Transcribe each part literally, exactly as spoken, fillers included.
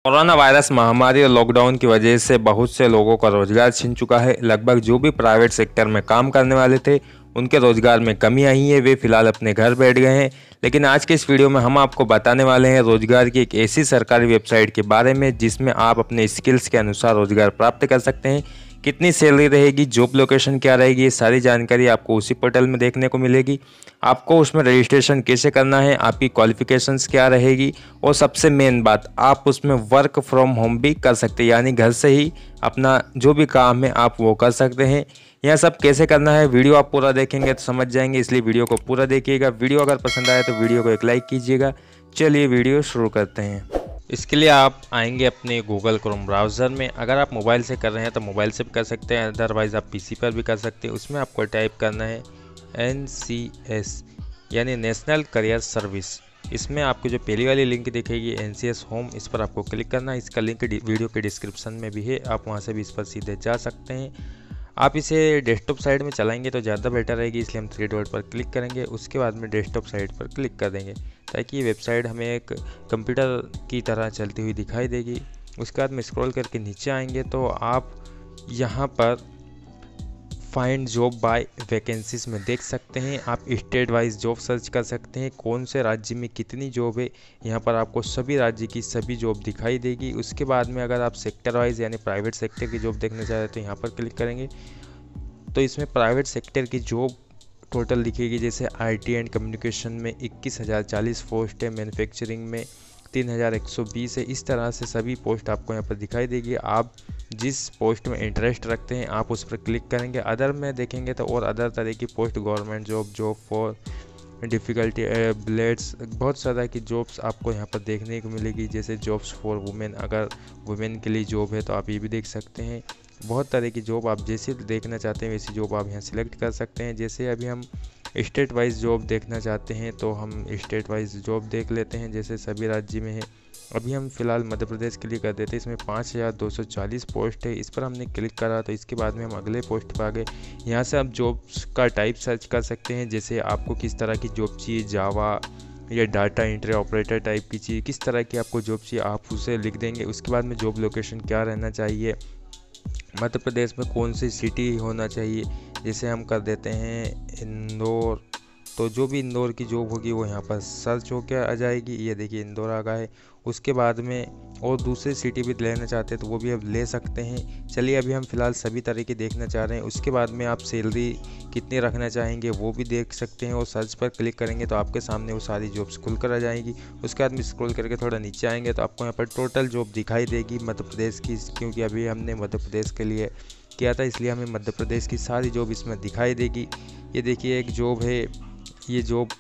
Corona virus महामारी और lockdown की वजह से बहुत से लोगों का रोजगार छिन चुका है। लगभग जो भी प्राइवेट सेक्टर में काम करने वाले थे उनके रोजगार में कमी आई है, वे फिलहाल अपने घर बैठ गए हैं। लेकिन आज के इस वीडियो में हम आपको बताने वाले हैं रोजगार की एक ऐसी सरकारी वेबसाइट के बारे में जिसमें आप अपने स्किल्स के अनुसार रोजगार प्राप्त कर सकते हैं। कितनी सैलरी रहेगी, जॉब लोकेशन क्या रहेगी, ये सारी जानकारी आपको उसी पोर्टल में देखने को मिलेगी। आपको उसमें रजिस्ट्रेशन कैसे करना है, आपकी क्वालिफिकेशंस क्या रहेगी और सबसे मेन बात, आप उसमें वर्क फ्रॉम होम भी कर सकते हैं, यानी घर से ही अपना जो भी काम है आप वो कर सकते हैं। यह सब कैसे करना है वीडियो आप पूरा देखेंगे तो समझ जाएंगे, इसलिए वीडियो को पूरा देखिएगा। वीडियो अगर पसंद आए तो वीडियो को एक लाइक कीजिएगा। चलिए वीडियो शुरू करते हैं। इसके लिए आप आएंगे अपने गूगल क्रोम ब्राउज़र में। अगर आप मोबाइल से कर रहे हैं तो मोबाइल से भी कर सकते हैं, अदरवाइज़ आप पीसी पर भी कर सकते हैं। उसमें आपको टाइप करना है एन सी एस यानी नेशनल करियर सर्विस। इसमें आपको जो पहली वाली लिंक दिखेगी एन सी एस होम, इस पर आपको क्लिक करना है। इसका लिंक वीडियो के डिस्क्रिप्शन में भी है, आप वहां से भी इस पर सीधे जा सकते हैं। आप इसे डेस्कटॉप साइड में चलाएंगे तो ज़्यादा बेटर रहेगी, इसलिए हम थ्री डॉट पर क्लिक करेंगे। उसके बाद में डेस्कटॉप साइड पर क्लिक कर देंगे ताकि ये वेबसाइट हमें एक कंप्यूटर की तरह चलती हुई दिखाई देगी। उसके बाद में स्क्रॉल करके नीचे आएंगे तो आप यहाँ पर फाइंड जॉब बाय वैकेंसीज में देख सकते हैं। आप स्टेट वाइज जॉब सर्च कर सकते हैं, कौन से राज्य में कितनी जॉब है, यहाँ पर आपको सभी राज्य की सभी जॉब दिखाई देगी। उसके बाद में अगर आप सेक्टर वाइज यानी प्राइवेट सेक्टर की जॉब देखना चाहते हैं तो यहाँ पर क्लिक करेंगे तो इसमें प्राइवेट सेक्टर की जॉब टोटल दिखेगी। जैसे आईटी एंड कम्युनिकेशन में इक्कीस हज़ार चालीस पोस्ट है, मैन्युफैक्चरिंग में तीन हज़ार एक सौ बीस है। इस तरह से सभी पोस्ट आपको यहाँ पर दिखाई देगी। आप जिस पोस्ट में इंटरेस्ट रखते हैं आप उस पर क्लिक करेंगे। अदर में देखेंगे तो और अदर तरह की post, government job, job for differently abled, बहुत सारा की जॉब्स आपको यहाँ पर देखने को मिलेगी। जैसे जॉब्स फॉर वुमेन, अगर वुमेन के लिए जॉब है तो आप ये भी देख सकते हैं। बहुत तरह की जॉब आप जैसे देखना चाहते हैं वैसी जॉब आप यहाँ सिलेक्ट कर सकते हैं। जैसे अभी हम स्टेट वाइज जॉब देखना चाहते हैं तो हम स्टेट वाइज जॉब देख लेते हैं, जैसे सभी राज्य में है। अभी हम फिलहाल मध्य प्रदेश के लिए कर देते हैं। इसमें पाँच हज़ार दो सौ चालीस पोस्ट है, इस पर हमने क्लिक करा तो इसके बाद में हम अगले पोस्ट पर आ गए। यहाँ से आप जॉब्स का टाइप सर्च कर सकते हैं, जैसे आपको किस तरह की जॉब चाहिए, जावा या डाटा एंट्री ऑपरेटर टाइप की चाहिए, किस तरह की आपको जॉब चाहिए आप उसे लिख देंगे। उसके बाद में जॉब लोकेशन क्या रहना चाहिए, मध्य प्रदेश में कौन सी सिटी होना चाहिए, जैसे हम कर देते हैं इंदौर, तो जो भी इंदौर की जॉब होगी वो यहाँ पर सर्च होकर आ जाएगी। ये देखिए इंदौर आ गया है। उसके बाद में और दूसरी सिटी भी लेना चाहते हैं तो वो भी अब ले सकते हैं। चलिए अभी हम फिलहाल सभी तरह की देखना चाह रहे हैं। उसके बाद में आप सैलरी कितनी रखना चाहेंगे वो भी देख सकते हैं और सर्च पर क्लिक करेंगे तो आपके सामने वो सारी जॉब्स खुल कर आ जाएंगी। उसके बाद में स्क्रॉल करके थोड़ा नीचे आएंगे तो आपको यहाँ पर टोटल जॉब दिखाई देगी मध्य प्रदेश की, क्योंकि अभी हमने मध्य प्रदेश के लिए किया था इसलिए हमें मध्य प्रदेश की सारी जॉब इसमें दिखाई देगी। ये देखिए एक जॉब है, ये जॉब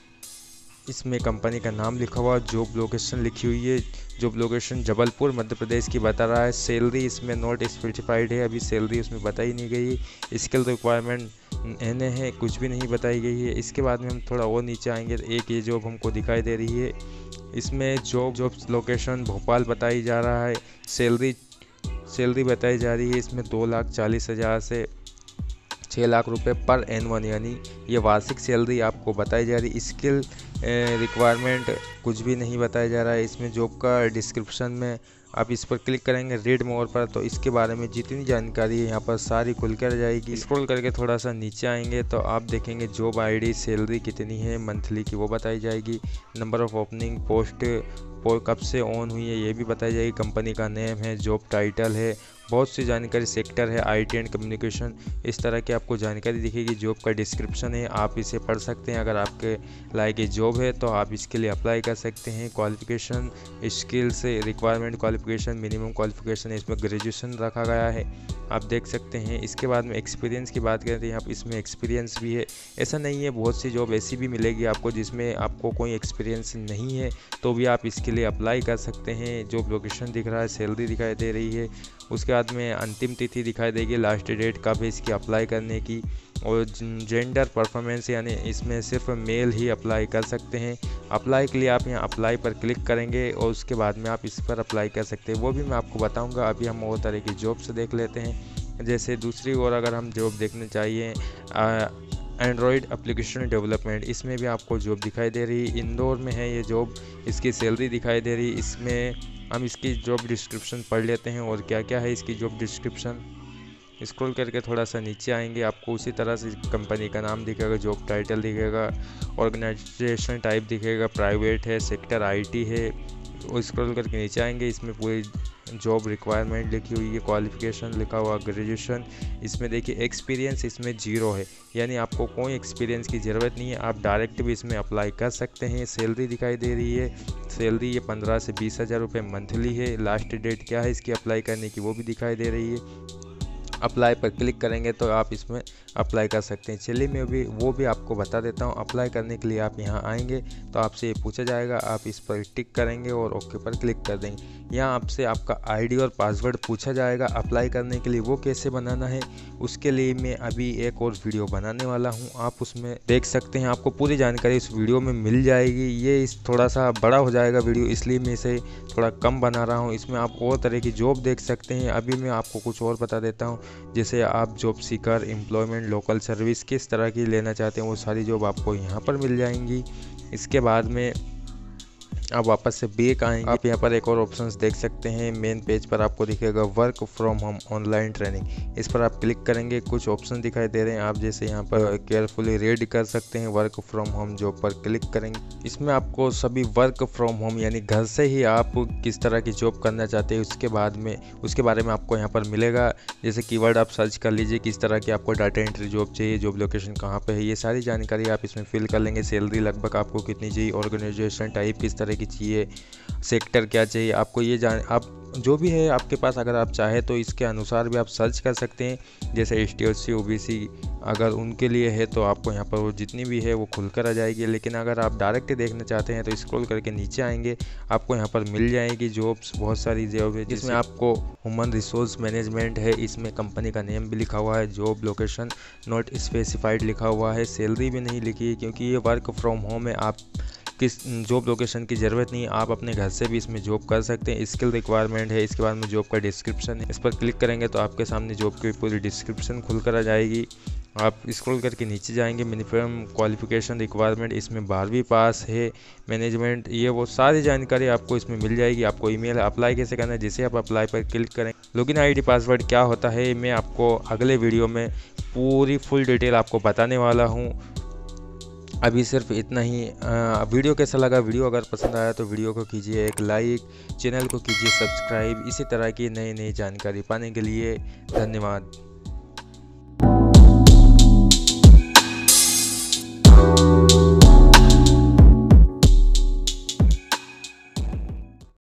इसमें कंपनी का नाम लिखा हुआ, जॉब लोकेशन लिखी हुई है, जॉब लोकेशन जबलपुर मध्य प्रदेश की बता रहा है। सैलरी इसमें नॉट स्पेसिफाइड है, अभी सैलरी उसमें बताई नहीं गई। स्किल रिक्वायरमेंट एन है, कुछ भी नहीं बताई गई है। इसके बाद में हम थोड़ा और नीचे आएंगे तो एक ये जॉब हमको दिखाई दे रही है, इसमें जॉब जॉब लोकेशन भोपाल बताई जा रहा है। सैलरी सैलरी बताई जा रही है इसमें दो लाख चालीस हज़ार से छः लाख रुपए पर एनुअल, यानी ये वार्षिक सैलरी आपको बताई जा रही है। स्किल रिक्वायरमेंट कुछ भी नहीं बताया जा रहा है। इसमें जॉब का डिस्क्रिप्शन में आप इस पर क्लिक करेंगे रीड मोर पर तो इसके बारे में जितनी जानकारी है यहाँ पर सारी खुल कर जाएगी। स्क्रॉल करके थोड़ा सा नीचे आएंगे तो आप देखेंगे जॉब आईडी, सैलरी कितनी है मंथली की वो बताई जाएगी। नंबर ऑफ ओपनिंग, पोस्ट कब से ऑन हुई है ये भी बताई जाएगी। कंपनी का नेम है, जॉब टाइटल है, बहुत सी जानकारी, सेक्टर है आईटी एंड कम्युनिकेशन, इस तरह की आपको जानकारी दिखेगी। जॉब का डिस्क्रिप्शन है, आप इसे पढ़ सकते हैं। अगर आपके लायक ये जॉब है तो आप इसके लिए अप्लाई कर सकते हैं। Qualification, skills, requirement qualification, minimum qualification इसमें ग्रेजुएशन रखा गया है, आप देख सकते हैं। इसके बाद में एक्सपीरियंस की बात करें तो यहाँ इसमें एक्सपीरियंस भी है। ऐसा नहीं है, बहुत सी जॉब ऐसी भी मिलेगी आपको जिसमें आपको कोई एक्सपीरियंस नहीं है तो भी आप इसके लिए अप्लाई कर सकते हैं। जॉब लोकेशन दिख रहा है, सैलरी दिखाई दे रही है। उसके बाद में अंतिम तिथि दिखाई देगी, लास्ट डेट कब है इसकी अप्लाई करने की, और जेंडर परफॉर्मेंस यानी इसमें सिर्फ मेल ही अप्लाई कर सकते हैं। अप्लाई के लिए आप यहाँ अप्लाई पर क्लिक करेंगे और उसके बाद में आप इस पर अप्लाई कर सकते हैं, वो भी मैं आपको बताऊंगा। अभी हम और तरह की जॉब्स देख लेते हैं। जैसे दूसरी ओर अगर हम जॉब देखने चाहिए एंड्रॉयड एप्लीकेशन डेवलपमेंट, इसमें भी आपको जॉब दिखाई दे रही है। इंदौर में है ये जॉब, इसकी सैलरी दिखाई दे रही है। इसमें हम इसकी जॉब डिस्क्रिप्शन पढ़ लेते हैं और क्या क्या है इसकी जॉब डिस्क्रिप्शन। स्क्रॉल करके थोड़ा सा नीचे आएंगे, आपको उसी तरह से कंपनी का नाम दिखेगा, जॉब टाइटल दिखेगा, ऑर्गेनाइजेशन टाइप दिखेगा, प्राइवेट है, सेक्टर आईटी है। वो स्क्रॉल करके नीचे आएंगे, इसमें पूरी जॉब रिक्वायरमेंट लिखी हुई है, क्वालिफिकेशन लिखा हुआ ग्रेजुएशन। इसमें देखिए एक्सपीरियंस इसमें जीरो है, यानी आपको कोई एक्सपीरियंस की ज़रूरत नहीं है, आप डायरेक्ट भी इसमें अप्लाई कर सकते हैं। सैलरी दिखाई दे रही है, सैलरी ये पंद्रह से बीस हज़ार रुपये मंथली है। लास्ट डेट क्या है इसकी अप्लाई करने की वो भी दिखाई दे रही है। अप्लाई पर क्लिक करेंगे तो आप इसमें अप्लाई कर सकते हैं। चलिए मैं भी वो भी आपको बता देता हूँ। अप्लाई करने के लिए आप यहाँ आएंगे तो आपसे ये पूछा जाएगा, आप इस पर टिक करेंगे और ओके पर क्लिक कर देंगे। यहाँ आपसे आपका आईडी और पासवर्ड पूछा जाएगा। अप्लाई करने के लिए वो कैसे बनाना है उसके लिए मैं अभी एक और वीडियो बनाने वाला हूँ, आप उसमें देख सकते हैं। आपको पूरी जानकारी इस वीडियो में मिल जाएगी। ये इस थोड़ा सा बड़ा हो जाएगा वीडियो, इसलिए मैं इसे थोड़ा कम बना रहा हूँ। इसमें आप और तरह की जॉब देख सकते हैं। अभी मैं आपको कुछ और बता देता हूँ, जैसे आप job seeker, employment, local service किस तरह की लेना चाहते हैं वो सारी जॉब आपको यहाँ पर मिल जाएंगी। इसके बाद में आप वापस से बैक आएंगे, आप यहाँ पर एक और ऑप्शंस देख सकते हैं। मेन पेज पर आपको दिखेगा work from home online training, इस पर आप क्लिक करेंगे, कुछ ऑप्शन दिखाई दे रहे हैं। आप जैसे यहाँ पर केयरफुली रीड कर सकते हैं। वर्क फ्रॉम होम जॉब पर क्लिक करेंगे, इसमें आपको सभी वर्क फ्रॉम होम यानी घर से ही आप किस तरह की जॉब करना चाहते हैं उसके बाद में उसके बारे में आपको यहाँ पर मिलेगा। जैसे कीवर्ड आप सर्च कर लीजिए, किस तरह की आपको डाटा एंट्री जॉब चाहिए, जॉब लोकेशन कहाँ पे है, ये सारी जानकारी आप इसमें फिल कर लेंगे। सैलरी लगभग आपको कितनी चाहिए, ऑर्गेनाइजेशन टाइप किस तरह की चाहिए, सेक्टर क्या चाहिए आपको, ये जान आप जो भी है आपके पास, अगर आप चाहे तो इसके अनुसार भी आप सर्च कर सकते हैं। जैसे S T, O C, O B C अगर उनके लिए है तो आपको यहाँ पर वो जितनी भी है वो खुलकर आ जाएगी। लेकिन अगर आप डायरेक्ट देखना चाहते हैं तो स्क्रॉल करके नीचे आएंगे, आपको यहाँ पर मिल जाएगी जॉब्स, बहुत सारी जॉब है जिसमें आपको ह्यूमन रिसोर्स मैनेजमेंट है, इसमें कंपनी का नेम भी लिखा हुआ है, जॉब लोकेशन नॉट स्पेसिफाइड लिखा हुआ है, सैलरी भी नहीं लिखी है क्योंकि ये वर्क फ्रॉम होम है। आप किस जॉब लोकेशन की ज़रूरत नहीं है, आप अपने घर से भी इसमें जॉब कर सकते हैं। स्किल रिक्वायरमेंट है, इसके बाद में जॉब का डिस्क्रिप्शन है, इस पर क्लिक करेंगे तो आपके सामने जॉब की पूरी डिस्क्रिप्शन खुलकर आ जाएगी। आप स्क्रॉल करके नीचे जाएंगे, मिनिमम क्वालिफिकेशन रिक्वायरमेंट इसमें बारहवीं पास है, मैनेजमेंट, ये वो सारी जानकारी आपको इसमें मिल जाएगी। आपको ईमेल अप्लाई कैसे करना है, जैसे आप अप्लाई पर क्लिक करें, लॉगिन आईडी पासवर्ड क्या होता है मैं आपको अगले वीडियो में पूरी फुल डिटेल आपको बताने वाला हूँ। अभी सिर्फ इतना ही। आ, वीडियो कैसा लगा, वीडियो अगर पसंद आया तो वीडियो को कीजिए एक लाइक, चैनल को कीजिए सब्सक्राइब। इसी तरह की नई नई जानकारी पाने के लिए धन्यवाद।